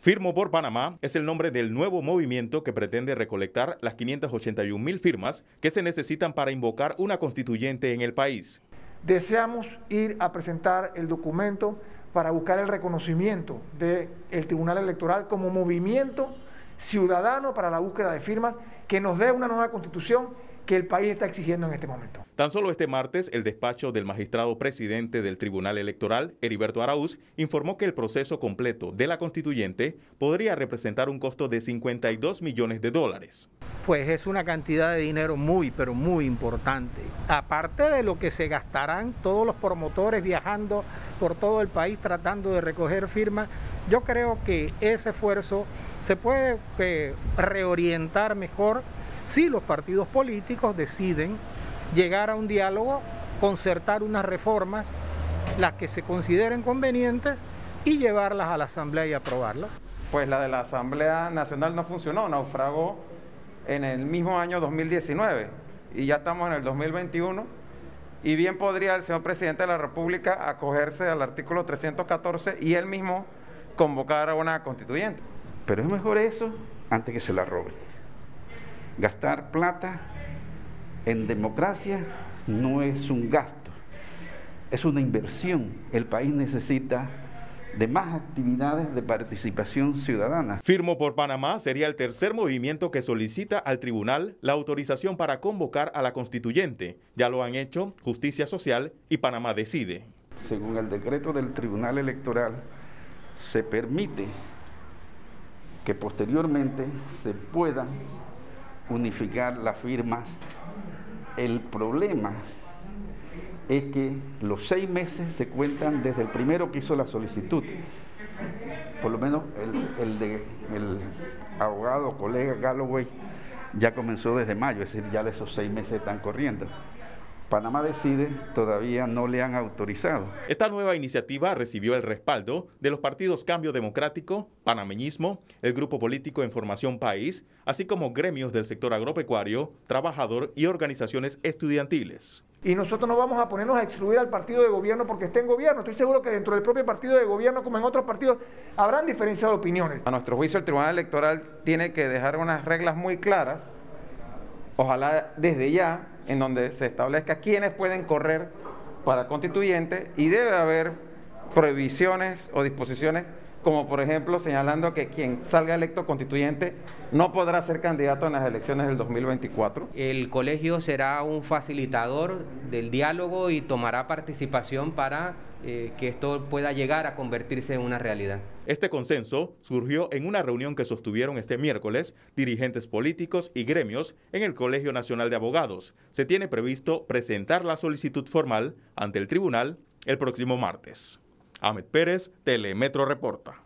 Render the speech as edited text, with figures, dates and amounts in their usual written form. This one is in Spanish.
Firmo por Panamá es el nombre del nuevo movimiento que pretende recolectar las 581.000 firmas que se necesitan para invocar una constituyente en el país. Deseamos ir a presentar el documento para buscar el reconocimiento del Tribunal Electoral como movimiento ciudadano para la búsqueda de firmas que nos dé una nueva constitución que el país está exigiendo en este momento. Tan solo este martes, el despacho del magistrado presidente del Tribunal Electoral, Heriberto Araúz, informó que el proceso completo de la constituyente podría representar un costo de $52 millones. Pues es una cantidad de dinero muy, pero muy importante. Aparte de lo que se gastarán todos los promotores viajando por todo el país tratando de recoger firmas, yo creo que ese esfuerzo se puede reorientar mejor si los partidos políticos deciden llegar a un diálogo, concertar unas reformas, las que se consideren convenientes, y llevarlas a la Asamblea y aprobarlas. Pues la de la Asamblea Nacional no funcionó, naufragó en el mismo año 2019 y ya estamos en el 2021 y bien podría el señor presidente de la República acogerse al artículo 314 y él mismo convocar a una constituyente. Pero es mejor eso antes que se la roben. Gastar plata en democracia no es un gasto, es una inversión. El país necesita de más actividades de participación ciudadana. Firmo por Panamá sería el tercer movimiento que solicita al tribunal la autorización para convocar a la constituyente. Ya lo han hecho Justicia Social y Panamá Decide. Según el decreto del Tribunal Electoral, se permite que posteriormente se puedan unificar las firmas. El problema es que los 6 meses se cuentan desde el primero que hizo la solicitud. Por lo menos el abogado, colega Galloway, ya comenzó desde mayo, es decir, ya esos 6 meses están corriendo. Panamá Decide todavía no le han autorizado. Esta nueva iniciativa recibió el respaldo de los partidos Cambio Democrático, Panameñismo, el Grupo Político en Formación País, así como gremios del sector agropecuario, trabajador y organizaciones estudiantiles. Y nosotros no vamos a ponernos a excluir al partido de gobierno porque esté en gobierno. Estoy seguro que dentro del propio partido de gobierno, como en otros partidos, habrán diferencias de opiniones. A nuestro juicio, el Tribunal Electoral tiene que dejar unas reglas muy claras, ojalá desde ya, en donde se establezca quiénes pueden correr para constituyente y debe haber prohibiciones o disposiciones como por ejemplo señalando que quien salga electo constituyente no podrá ser candidato en las elecciones del 2024. El colegio será un facilitador del diálogo y tomará participación para que esto pueda llegar a convertirse en una realidad. Este consenso surgió en una reunión que sostuvieron este miércoles dirigentes políticos y gremios en el Colegio Nacional de Abogados. Se tiene previsto presentar la solicitud formal ante el tribunal el próximo martes. Ahmed Pérez, Telemetro reporta.